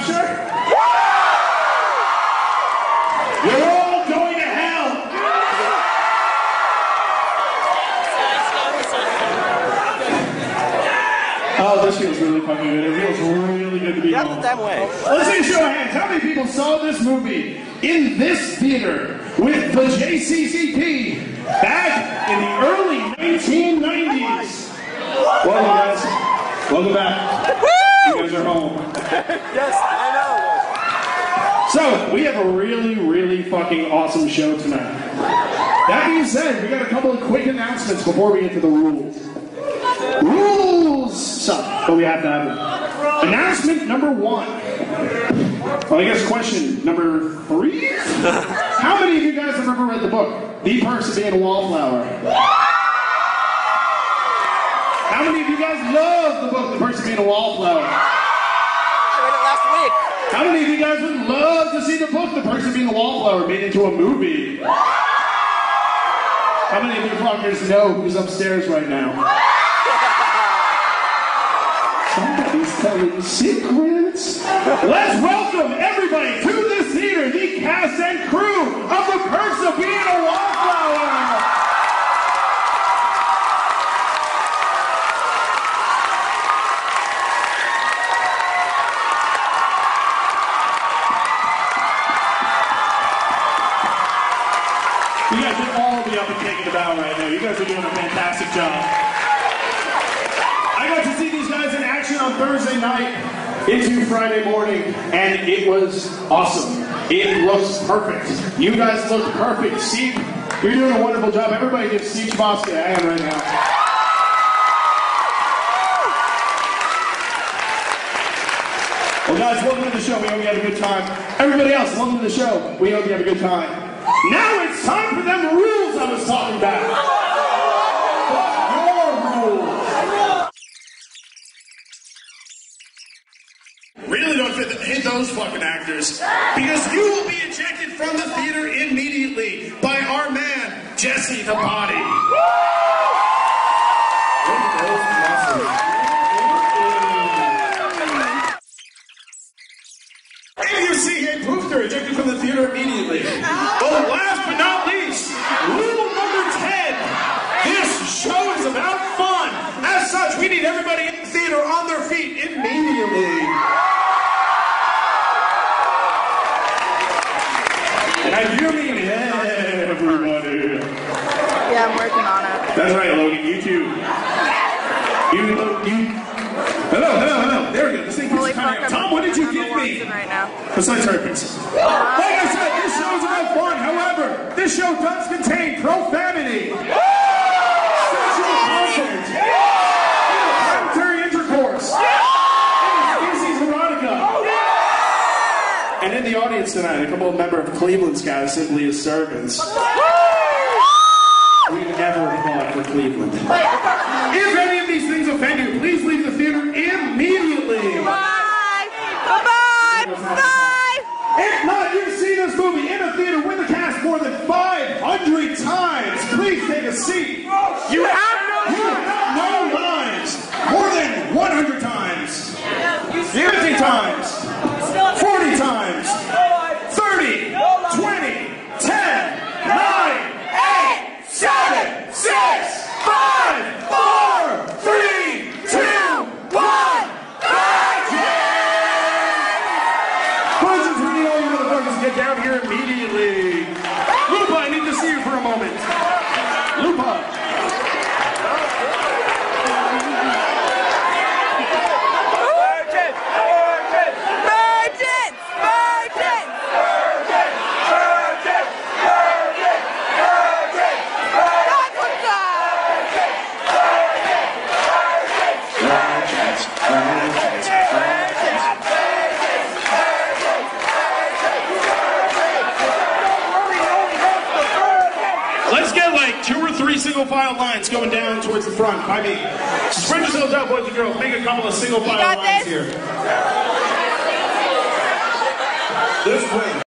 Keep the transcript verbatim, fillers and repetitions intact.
Hampshire? You're all going to hell! Oh, this feels really fucking good. It feels really good to be home. That way. Let's see a show of hands. How many people saw this movie in this theater with the J C C P back in the early nineteen nineties? Welcome, guys. Welcome back. You guys are home. Yes, I know. So, we have a really, really fucking awesome show tonight. That being said, we got a couple of quick announcements before we get to the rules. Rules suck, but we have to have them. Announcement number one. Well, I guess question number three? How many of you guys have ever read the book, The Perks of Being a Wallflower? How many of you guys love the book, The Perks of Being a Wallflower? I read it last week. How many of you guys would love to see the book, The Perks of Being a Wallflower, made into a movie? How many of you fuckers know who's upstairs right now? Somebody's telling secrets. Let's welcome everybody to this theater, the cast and crew of The Perks of Being a Wallflower. You guys should all be up and taking a bow right now. You guys are doing a fantastic job. I got to see these guys in action on Thursday night into Friday morning, and it was awesome. It looks perfect. You guys look perfect. Steve, you're doing a wonderful job. Everybody give Steve Chbosky a hand right now. Well, guys, welcome to the show. We hope you have a good time. Everybody else, welcome to the show. We hope you have a good time. Now it's time for them rules I was talking about. Your rules. Really don't fit the, hit those fucking actors. Because you will be ejected from the theater immediately by our man, Jesse the Body. And you see Hey Poofter ejected from the theater immediately. But last but not least, rule number ten. This show is about fun. As such, we need everybody in the theater on their feet immediately. And I do mean everybody. Yeah, I'm working on it. That's right, Logan. You too. You, you. Hello, hello, hello. There we go. This thing keeps coming up. Tom, what did you give me? Right now. Besides herpes. Like I said, this show is about fun. However, this show does contain profanity, sexual content, planetary intercourse, species erotica. And in the audience tonight, a couple of members of Cleveland's guys simply as servants. We never fought for Cleveland. If any of these things offend you, please leave the theater immediately. Bye! Bye-bye! Bye! If not, you've seen this movie in a theater with the cast more than five hundred times. Please take a seat. You have no You have no lines. More than one hundred times. fifty times. forty times. thirty. twenty. ten. nine. eight. seven. six. five. four. three. two. one. Questions from you all you motherfuckers, get down here immediately. Lupa, I need to see you for a moment. Lupa. Virgin! Virgin! Virgin! Virgin! Virgin! Virgin! Virgin! Virgin! Let's get like two or three single file lines going down towards the front. I mean, spread yourselves out, boys and girls. Make a couple of single file lines this? here. This way.